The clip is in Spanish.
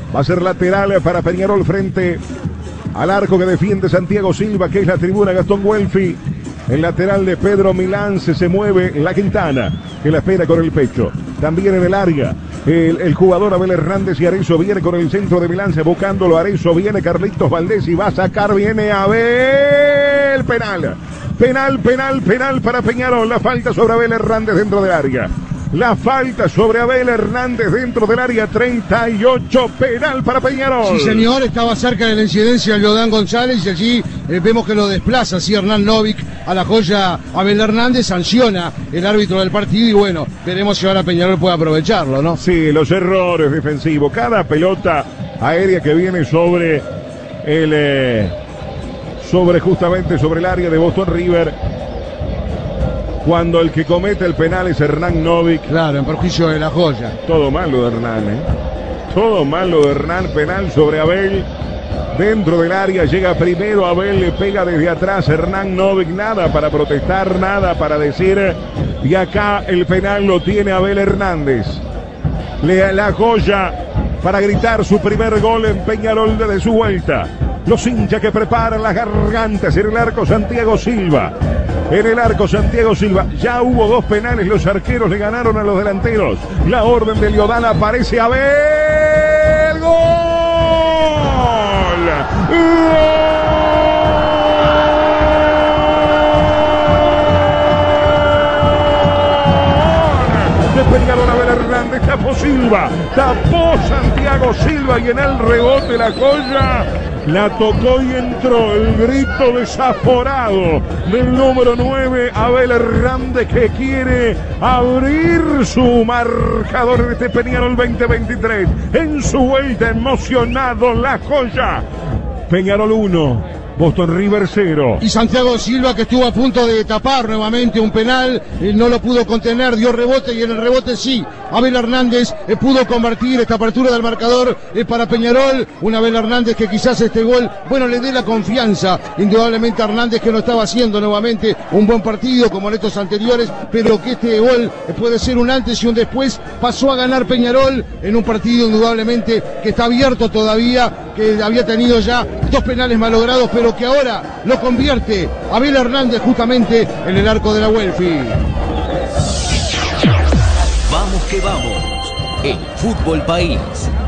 Va a ser lateral para Peñarol frente al arco que defiende Santiago Silva, que es la tribuna Gastón Guelfi. El lateral de Pedro Milán se mueve la Quintana, que la espera con el pecho. También en el área, el jugador Abel Hernández y Arezzo viene con el centro de Milán, buscándolo Arezzo, viene Carlitos Valdés y va a sacar, viene Abel. Penal para Peñarol. La falta sobre Abel Hernández dentro del área. La falta sobre Abel Hernández dentro del área, 38, penal para Peñarol. Sí, señor, estaba cerca de la incidencia el Leodán González y allí vemos que lo desplaza así Hernán Novik a la joya Abel Hernández, sanciona el árbitro del partido y bueno, veremos si ahora Peñarol puede aprovecharlo, ¿no? Sí, los errores defensivos, cada pelota aérea que viene sobre justamente sobre el área de Boston River, cuando el que comete el penal es Hernán Novik. Claro, en perjuicio de la joya. Todo malo de Hernán, Todo malo de Hernán, penal sobre Abel. Dentro del área llega primero Abel, le pega desde atrás Hernán Novik, nada para protestar, nada para decir. Y acá el penal lo tiene Abel Hernández. La joya para gritar su primer gol en Peñarol desde su vuelta. Los hinchas que preparan las gargantas en el arco Santiago Silva. En el arco Santiago Silva, ya hubo 2 penales, los arqueros le ganaron a los delanteros. La orden de Leodán, aparece Abel. ¡Gol! De Peñarol Abel Hernández, tapó Silva, tapó Santiago Silva y en el rebote la joya la tocó y entró. El grito desaforado del número 9, Abel Hernández, que quiere abrir su marcador en este Peñarol 2023. En su vuelta, emocionado la joya. Peñarol 1, Boston River 0. Y Santiago Silva, que estuvo a punto de tapar nuevamente un penal, no lo pudo contener, dio rebote y en el rebote sí, Abel Hernández pudo convertir esta apertura del marcador para Peñarol. Un Abel Hernández que quizás este gol, bueno, le dé la confianza indudablemente a Hernández, que no estaba haciendo nuevamente un buen partido como en estos anteriores, pero que este gol puede ser un antes y un después. Pasó a ganar Peñarol en un partido indudablemente que está abierto todavía, que había tenido ya 2 penales malogrados, pero que ahora lo convierte Abel Hernández justamente en el arco de la Guelfi. Vamos que vamos, el Fútbol País.